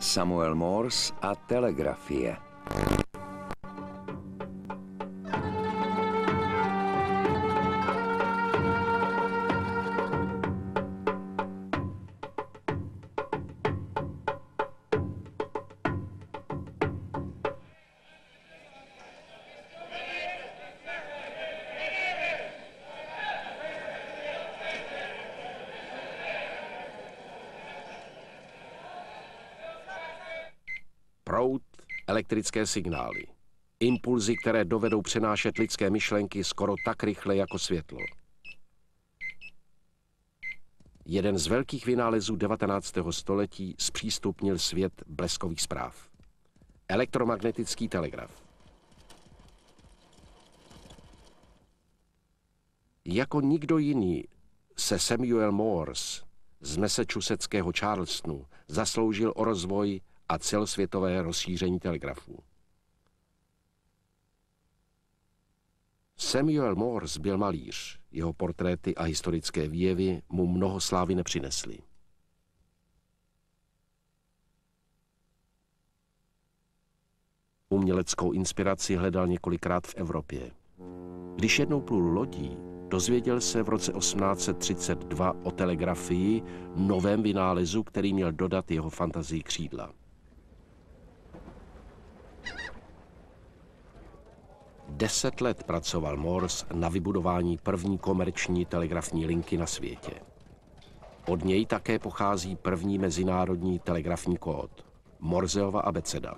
Samuel Morse a telegrafie. Proud, elektrické signály. Impulzy, které dovedou přenášet lidské myšlenky skoro tak rychle jako světlo. Jeden z velkých vynálezů 19. století zpřístupnil svět bleskových zpráv. Elektromagnetický telegraf. Jako nikdo jiný se Samuel Morse z massachusettského Charlestonu zasloužil o rozvoj a celosvětové rozšíření telegrafů. Samuel Morse byl malíř, jeho portréty a historické výjevy mu mnoho slávy nepřinesly. Uměleckou inspiraci hledal několikrát v Evropě. Když jednou plul lodí, dozvěděl se v roce 1832 o telegrafii, novém vynálezu, který měl dodat jeho fantazii křídla. 10 let pracoval Morse na vybudování první komerční telegrafní linky na světě. Od něj také pochází první mezinárodní telegrafní kód, Morseova abeceda.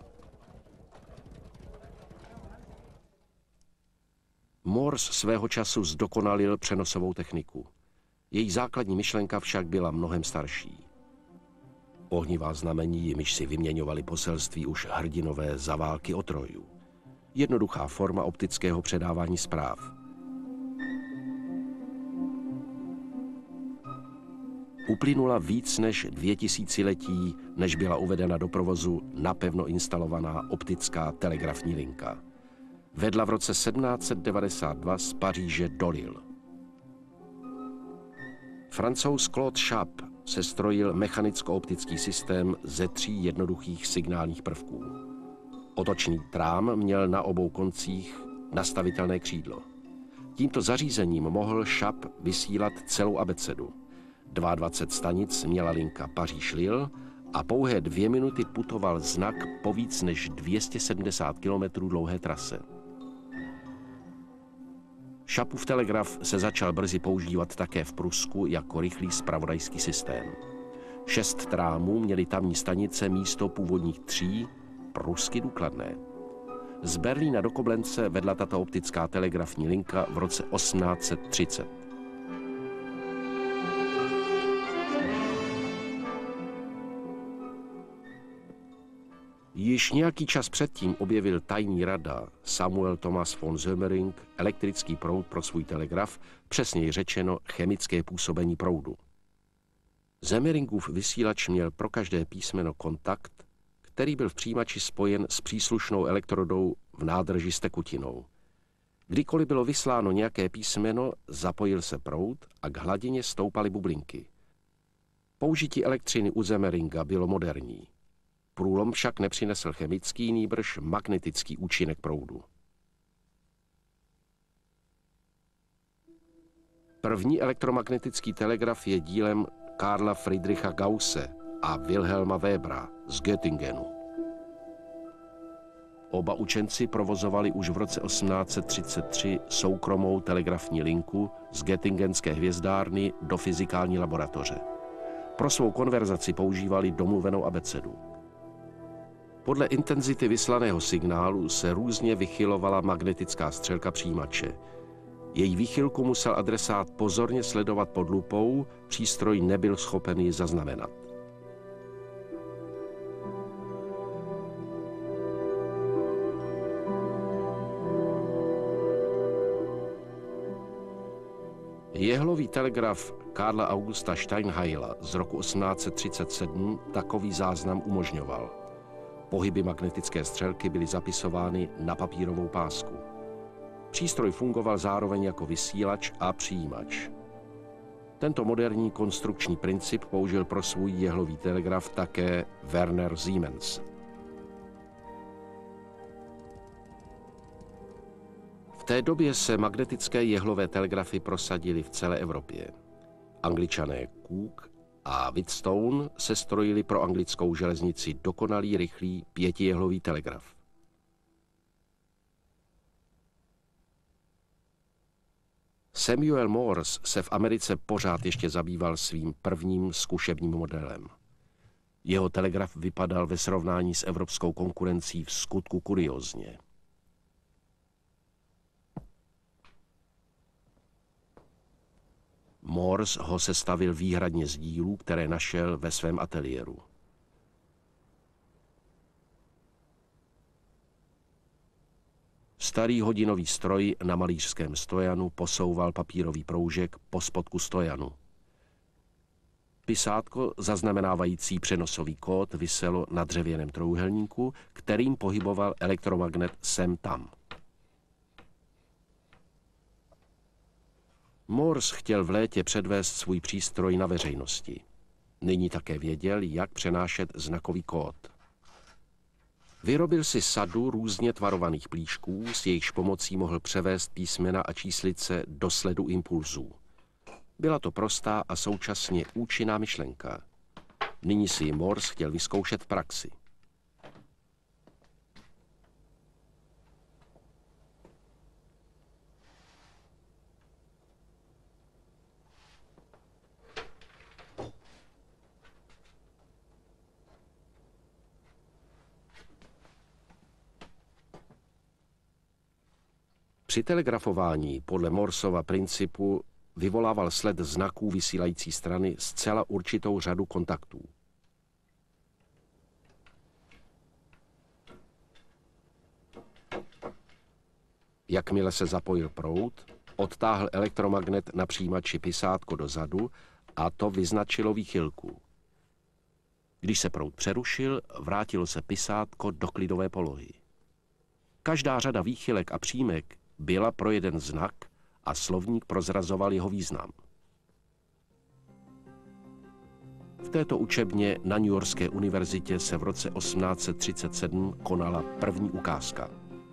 Morse svého času zdokonalil přenosovou techniku. Její základní myšlenka však byla mnohem starší. Ohnivá znamení, jimiž si vyměňovali poselství už hrdinové za války o Troju. Jednoduchá forma optického předávání zpráv. Uplynula víc než 2000 letí, než byla uvedena do provozu napevno instalovaná optická telegrafní linka. Vedla v roce 1792 z Paříže do Lille. Francouz Claude Chappe sestrojil mechanicko-optický systém ze 3 jednoduchých signálních prvků. Otočný trám měl na obou koncích nastavitelné křídlo. Tímto zařízením mohl Chappe vysílat celou abecedu. 22 stanic měla linka Paříž-Lille a pouhé 2 minuty putoval znak po víc než 270 km dlouhé trase. Chappův telegraf se začal brzy používat také v Prusku jako rychlý zpravodajský systém. 6 trámů měly tamní stanice místo původních 3, prusky důkladné. Z Berlína do Koblence vedla tato optická telegrafní linka v roce 1830. Již nějaký čas předtím objevil tajný rada Samuel Thomas von Sömering elektrický proud pro svůj telegraf, přesněji řečeno chemické působení proudu. Sömeringův vysílač měl pro každé písmeno kontakt, který byl v přijímači spojen s příslušnou elektrodou v nádrži s tekutinou. Kdykoliv bylo vysláno nějaké písmeno, zapojil se proud a k hladině stoupaly bublinky. Použití elektřiny u Sömeringa bylo moderní. Průlom však nepřinesl chemický, nýbrž magnetický účinek proudu. První elektromagnetický telegraf je dílem Karla Friedricha Gausse a Wilhelma Webera z Göttingenu. Oba učenci provozovali už v roce 1833 soukromou telegrafní linku z Göttingenské hvězdárny do fyzikální laboratoře. Pro svou konverzaci používali domluvenou abecedu. Podle intenzity vyslaného signálu se různě vychylovala magnetická střelka přijímače. Její výchylku musel adresát pozorně sledovat pod lupou, přístroj nebyl schopen ji zaznamenat. Jehlový telegraf Karla Augusta Steinheila z roku 1837 takový záznam umožňoval. Pohyby magnetické střelky byly zapisovány na papírovou pásku. Přístroj fungoval zároveň jako vysílač a přijímač. Tento moderní konstrukční princip použil pro svůj jehlový telegraf také Werner Siemens. V té době se magnetické jehlové telegrafy prosadily v celé Evropě. Angličané Cook a Wheatstone sestrojili pro anglickou železnici dokonalý rychlý 5jehlový telegraf. Samuel Morse se v Americe pořád ještě zabýval svým prvním zkušebním modelem. Jeho telegraf vypadal ve srovnání s evropskou konkurencí v skutku kuriózně. Morse ho sestavil výhradně z dílů, které našel ve svém ateliéru. Starý hodinový stroj na malířském stojanu posouval papírový proužek po spodku stojanu. Pisátko zaznamenávající přenosový kód viselo na dřevěném trojúhelníku, kterým pohyboval elektromagnet sem tam. Morse chtěl v létě předvést svůj přístroj na veřejnosti. Nyní také věděl, jak přenášet znakový kód. Vyrobil si sadu různě tvarovaných plíšků, s jejichž pomocí mohl převést písmena a číslice do sledu impulzů. Byla to prostá a současně účinná myšlenka. Nyní si ji Morse chtěl vyzkoušet v praxi. Při telegrafování podle Morsova principu vyvolával sled znaků vysílající strany zcela určitou řadu kontaktů. Jakmile se zapojil proud, odtáhl elektromagnet na přijímači pisátko dozadu a to vyznačilo výchylku. Když se proud přerušil, vrátilo se pisátko do klidové polohy. Každá řada výchylek a přímek byla pro jeden znak a slovník prozrazoval jeho význam. V této učebně na Newyorské univerzitě se v roce 1837 konala první ukázka.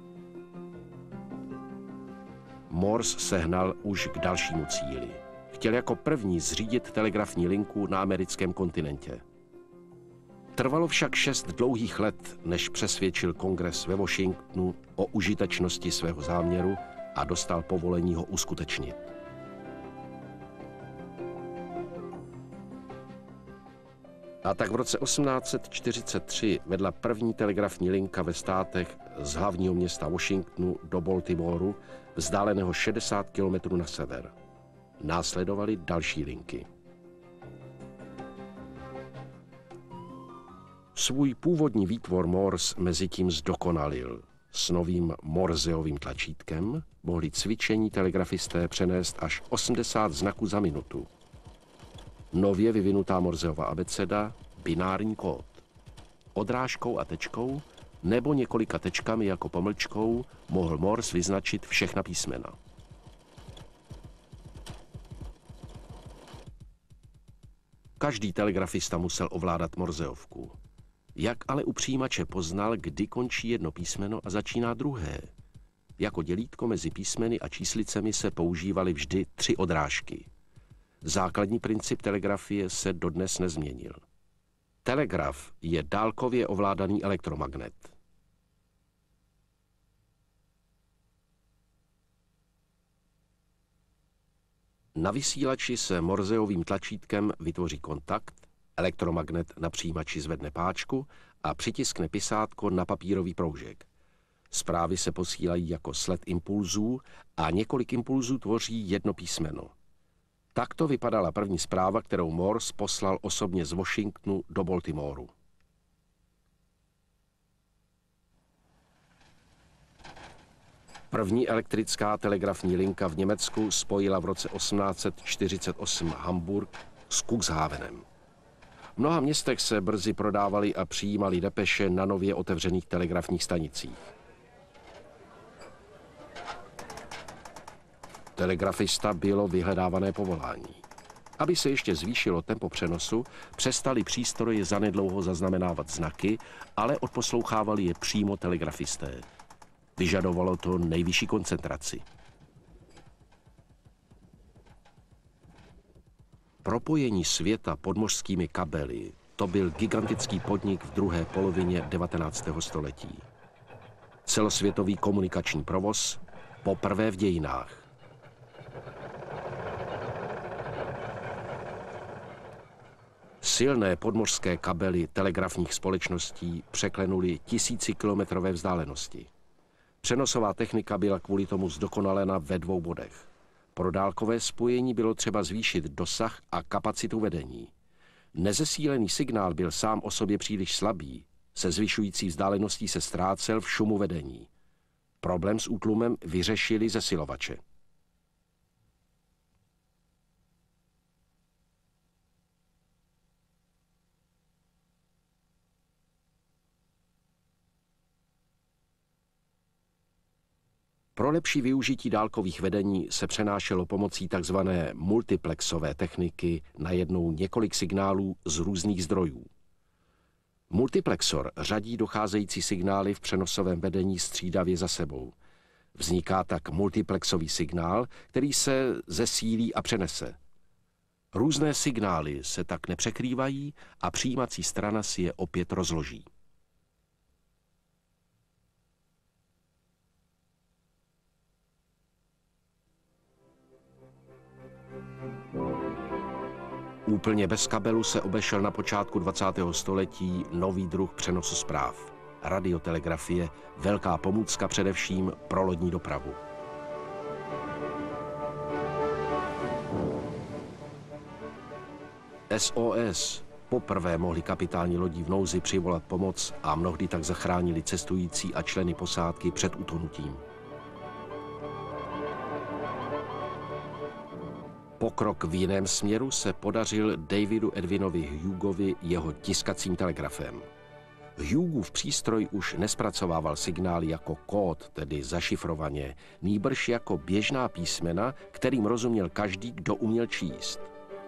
Morse sehnal už k dalšímu cíli. Chtěl jako první zřídit telegrafní linku na americkém kontinentě. Trvalo však 6 dlouhých let, než přesvědčil kongres ve Washingtonu o užitečnosti svého záměru a dostal povolení ho uskutečnit. A tak v roce 1843 vedla první telegrafní linka ve státech z hlavního města Washingtonu do Baltimoru, vzdáleného 60 km na sever. Následovaly další linky. Svůj původní výtvor Morse mezitím zdokonalil. S novým Morseovým tlačítkem mohli cvičení telegrafisté přenést až 80 znaků za minutu. Nově vyvinutá Morseova abeceda, binární kód. Odrážkou a tečkou nebo několika tečkami jako pomlčkou mohl Morse vyznačit všechna písmena. Každý telegrafista musel ovládat Morseovku. Jak ale u přijímače poznal, kdy končí jedno písmeno a začíná druhé? Jako dělítko mezi písmeny a číslicemi se používaly vždy 3 odrážky. Základní princip telegrafie se dodnes nezměnil. Telegraf je dálkově ovládaný elektromagnet. Na vysílači se Morseovým tlačítkem vytvoří kontakt, elektromagnet na přijímači zvedne páčku a přitiskne pisátko na papírový proužek. Zprávy se posílají jako sled impulzů a několik impulzů tvoří jedno písmeno. Takto vypadala první zpráva, kterou Morse poslal osobně z Washingtonu do Baltimoru. První elektrická telegrafní linka v Německu spojila v roce 1848 Hamburg s Cuxhavenem. V mnoha městech se brzy prodávaly a přijímaly depeše na nově otevřených telegrafních stanicích. Telegrafista bylo vyhledávané povolání. Aby se ještě zvýšilo tempo přenosu, přestali přístroje zanedlouho zaznamenávat znaky, ale odposlouchávali je přímo telegrafisté. Vyžadovalo to nejvyšší koncentraci. Propojení světa podmořskými kabely, to byl gigantický podnik v druhé polovině 19. století. Celosvětový komunikační provoz poprvé v dějinách. Silné podmořské kabely telegrafních společností překlenuly tisícikilometrové vzdálenosti. Přenosová technika byla kvůli tomu zdokonalena ve 2 bodech. Pro dálkové spojení bylo třeba zvýšit dosah a kapacitu vedení. Nezesílený signál byl sám o sobě příliš slabý, se zvyšující vzdáleností se ztrácel v šumu vedení. Problém s útlumem vyřešili zesilovače. Pro lepší využití dálkových vedení se přenášelo pomocí tzv. Multiplexové techniky najednou několik signálů z různých zdrojů. Multiplexor řadí docházející signály v přenosovém vedení střídavě za sebou. Vzniká tak multiplexový signál, který se zesílí a přenese. Různé signály se tak nepřekrývají a přijímací strana si je opět rozloží. Úplně bez kabelu se obešel na počátku 20. století nový druh přenosu zpráv. Radiotelegrafie, velká pomůcka především pro lodní dopravu. SOS. Poprvé mohli kapitální lodí v nouzi přivolat pomoc a mnohdy tak zachránili cestující a členy posádky před utonutím. Pokrok v jiném směru se podařil Davidu Edwinovi Hughesovi jeho tiskacím telegrafem. Hughesův přístroj už nespracovával signály jako kód, tedy zašifrovaně, nýbrž jako běžná písmena, kterým rozuměl každý, kdo uměl číst.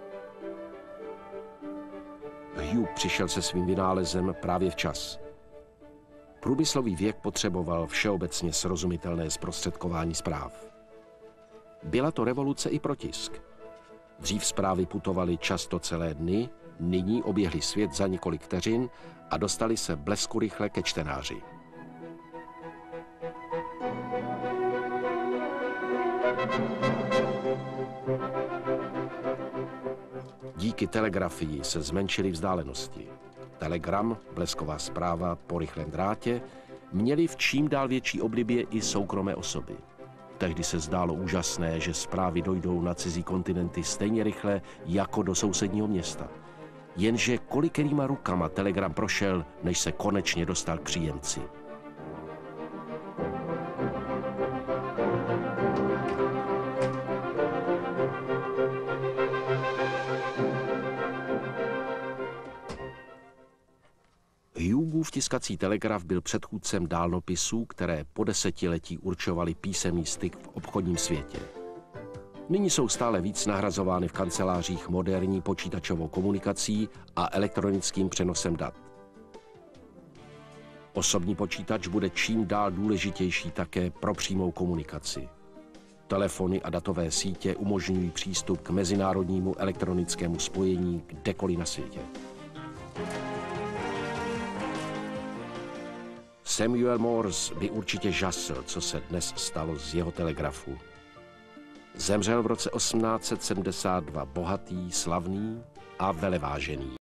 Hughes přišel se svým vynálezem právě včas. Průmyslový věk potřeboval všeobecně srozumitelné zprostředkování zpráv. Byla to revoluce i pro tisk. Dřív zprávy putovaly často celé dny, nyní oběhly svět za několik vteřin a dostali se bleskurychle ke čtenáři. Díky telegrafii se zmenšily vzdálenosti. Telegram, blesková zpráva po rychlém drátě, měly v čím dál větší oblibě i soukromé osoby. Tehdy se zdálo úžasné, že zprávy dojdou na cizí kontinenty stejně rychle jako do sousedního města. Jenže kolikerýma rukama telegram prošel, než se konečně dostal k příjemci. Hughesův tiskací telegraf byl předchůdcem dálnopisů, které po desetiletí určovaly písemný styk v obchodním světě. Nyní jsou stále víc nahrazovány v kancelářích moderní počítačovou komunikací a elektronickým přenosem dat. Osobní počítač bude čím dál důležitější také pro přímou komunikaci. Telefony a datové sítě umožňují přístup k mezinárodnímu elektronickému spojení kdekoliv na světě. Samuel Morse by určitě žasl, co se dnes stalo z jeho telegrafu. Zemřel v roce 1872 bohatý, slavný a velevážený.